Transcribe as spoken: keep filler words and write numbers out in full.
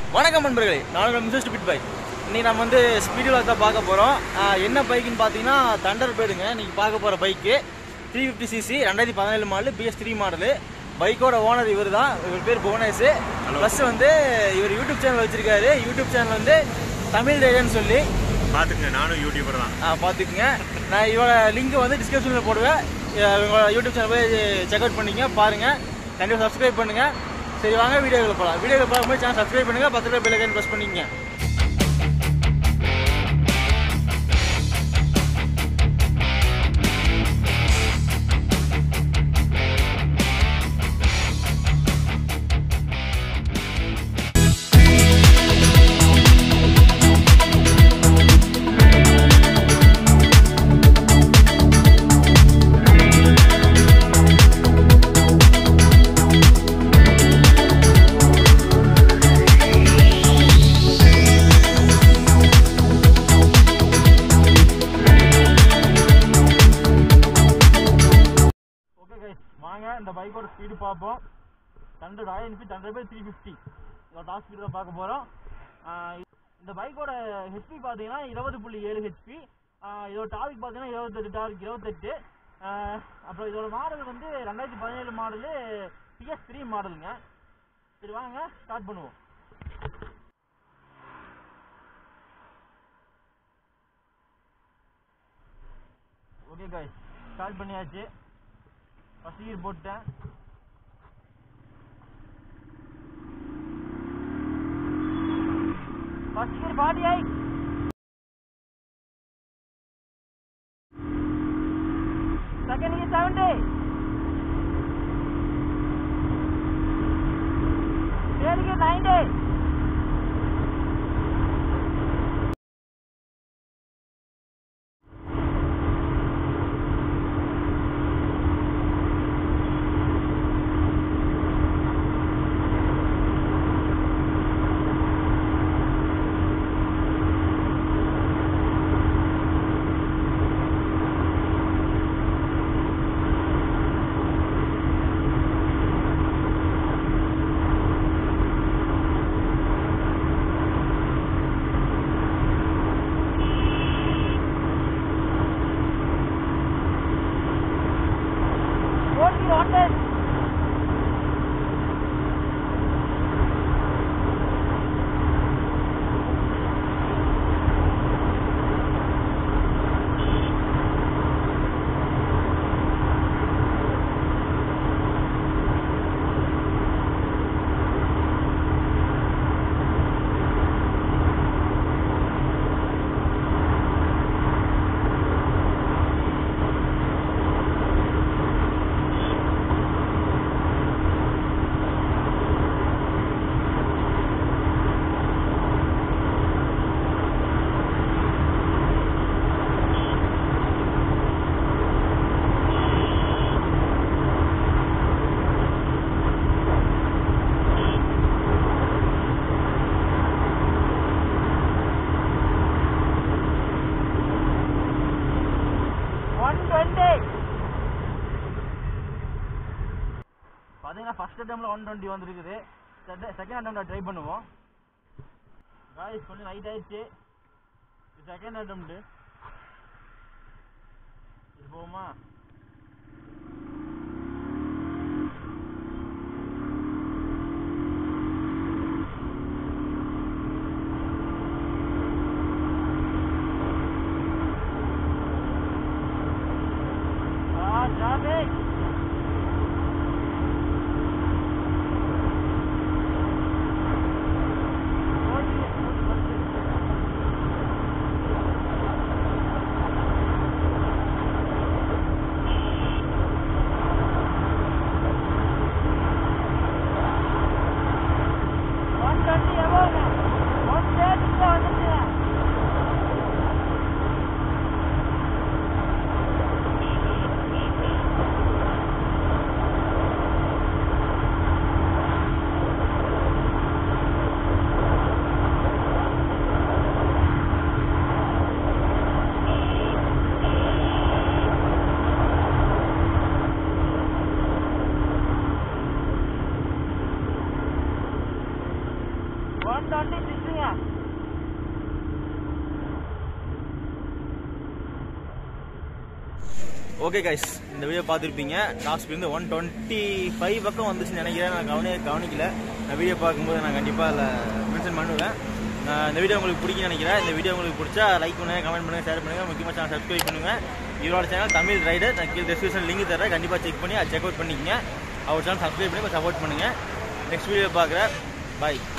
வணக்கம் நண்பர்களே, நான் மிஸ்டர் ஸ்டூபிட் பைக். இன்னைக்கு நம்ம வந்து ஸ்பீட் விலாக் தான் பார்க்க போகிறோம். என்ன பைக்குன்னு பார்த்தீங்கன்னா தண்டர் பேடுங்க. இன்றைக்கி பார்க்க போகிற பைக்கு த்ரீ ஃபிஃப்டி சிசி ரெண்டாயிரத்தி பதினேழு மாடல் பிஎஸ் த்ரீ மாடலு. பைக்கோட ஓனர் இவர் தான். இவர் பேர் புவனேஷ். ப்ளஸ் வந்து இவர் யூடியூப் சேனல் வச்சுருக்காரு. யூடியூப் சேனல் வந்து தமிழ் ரேடியோன்னு சொல்லி பார்த்துக்குங்க. நானும் யூடியூபர் தான். ஆ பார்த்துக்குங்க. நான் இவரோட லிங்க் வந்து டிஸ்கிரிப்ஷனில் போடுவேன். இவங்களோட யூடியூப் சேனல் போய் செக் அவுட் பண்ணிங்க, பாருங்கள். கண்டிப்பாக சப்ஸ்கிரைப் பண்ணுங்கள். சரி வாங்க வீடியோவில் போகலாம். வீடியோவில் பார்க்கும்போது சேனல் சப்ஸ்கிரைப் பண்ணுங்கள், பக்கத்தில் பெல் ஐகான் ப்ரெஸ் பண்ணிக்கங்க. வாங்க இந்த பைக்கோட ஸ்பீடு பார்ப்போம். Hunter Royal Enfield hunter by three fifty இதோட டாப் ஸ்பீடு தான் பார்க்க போகிறோம். இந்த பைக்கோட ஹெச்பி பார்த்தீங்கன்னா இருபது புள்ளி ஏழு ஹெச்பி. இதோட டாபிக் பார்த்தீங்கன்னா இருபத்தெட்டு டாபிக் இருபத்தெட்டு. அப்புறம் இதோட மாடல் வந்து ரெண்டாயிரத்தி பதினேழு மாடலு பிஎஸ் த்ரீ மாடலுங்க. சரி வாங்க ஸ்டார்ட் பண்ணுவோம். ஓகே காய்ஸ், ஸ்டார்ட் பண்ணியாச்சு. ஃபர்ஸ்ட் கியர் போட்டேன். First gear forty eight. Second gear seventy. Third gear ninety. பார்த்தீங்கன்னா ஃபர்ஸ்ட் அட்டம்ல ஒன் டுவெண்ட்டி வந்துருக்குது. செகண்ட் அட்டம்ல ட்ரை பண்ணுவோம். காய்ஸ் கொஞ்சம் நைட் ஆயிடுச்சு. செகண்ட் அட்டம்ப்ட் இது போகுமா? டிராபிக் டுவெண்ட்டி சிக்ஸுங்க. ஓகே கைஸ், இந்த வீடியோ பார்த்துருப்பீங்க. டாப் ஸ்பீட் வந்து ஒன் டுவெண்ட்டி ஃபைவ் பக்கம் வந்துச்சுன்னு நினைக்கிறேன். நான் கவனி கவனிக்கல நான் வீடியோ பார்க்கும்போது நான் கண்டிப்பாக அதில் மென்ஷன் பண்ணுவேன். இந்த வீடியோ உங்களுக்கு பிடிக்குன்னு நினைக்கிறேன். இந்த வீடியோ உங்களுக்கு பிடிச்சா லைக் பண்ணுங்கள், கமெண்ட் பண்ணுங்கள், ஷேர் பண்ணுங்கள். முக்கியமாக சேனல் சப்ஸ்கிரைப் பண்ணுங்கள். இவரோட சேனல் தமிழ் ரைடர், நான் கீழே டிஸ்கிரிப்ஷன் லிங்க் தரேன். கண்டிப்பாக செக் பண்ணி அதை செக் அவுட் பண்ணிக்கங்க. அவர் சேனல் சப்ஸ்கிரைப் பண்ணி சப்போர்ட் பண்ணுங்கள். நெக்ஸ்ட் வீடியோ பார்க்குறேன். பாய்.